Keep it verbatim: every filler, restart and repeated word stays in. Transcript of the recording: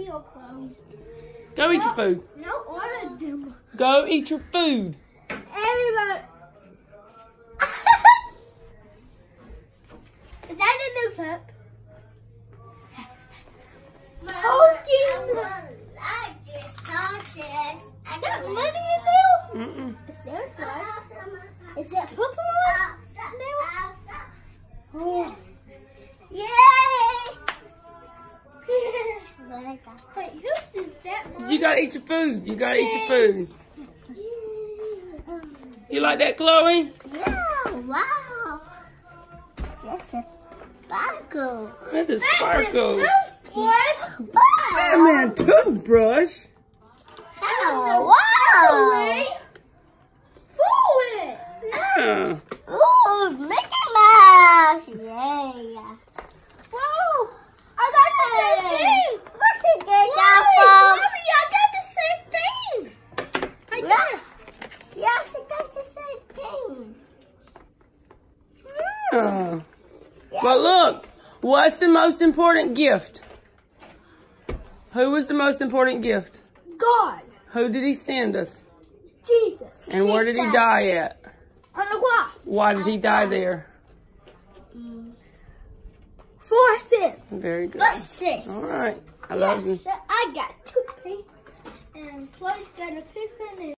peel clothes. Go eat no, your food. No, all of them. Go eat your food. Everybody. Is that a new cup? Oh, like this sauces. Is that money in there? Mm-mm. It sounds like. Is that Pokemon? Oh. Yay! Wait, who's is that? You gotta eat your food. You gotta eat your food. You like that, Chloe? Yeah, wow. That's a sparkle. That is sparkle. What? Batman toothbrush. Oh, wow. Forward. Yeah. Ooh, Mickey Mouse. Yeah. Whoa! I got the same thing. Where'd you get Mommy, that Mommy, I got the same thing. I from? got it. Yes, it does the same thing. Yeah. But look, what's the most important gift? Who was the most important gift? God. Who did he send us? Jesus. And where did he die at? On the cross. Why did he die there? For sins. Very good. But six. All right. I love you. I got toothpaste. And Chloe's got a piece in it.